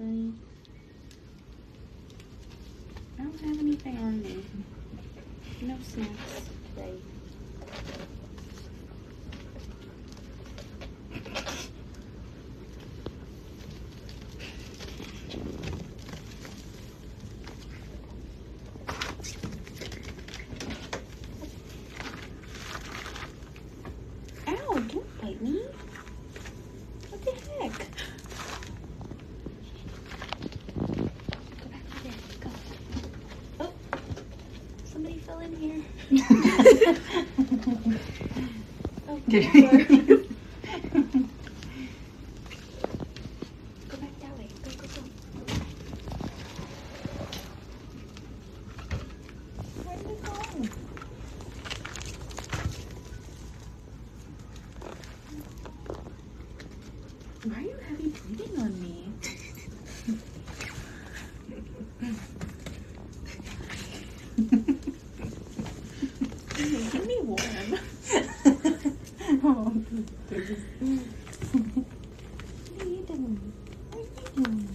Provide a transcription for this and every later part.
buddy. I don't have anything on me. No snacks today. Ow, don't bite me. What the heck? Go back to bed. Go. Oh, somebody fell in here. Oh, sorry. Go back that way. Go, go, go. Where did it go? Why are you heavy breathing on me? Keep me warm. Oh, what are you doing? What are you doing?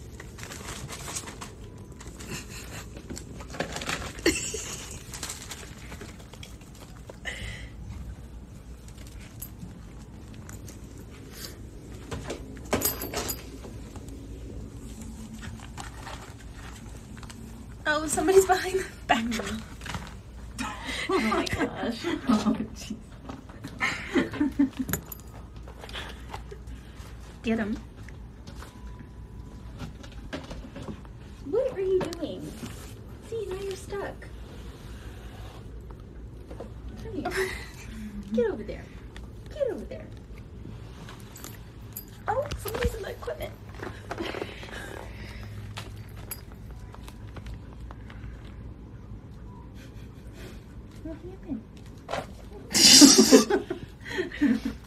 Oh, somebody's behind the backdrop. Oh my gosh. Oh, jeez. Get him. What are you doing? See, now you're stuck. Come here. Get over there. Get over there. Oh, somebody's in the equipment. What happened?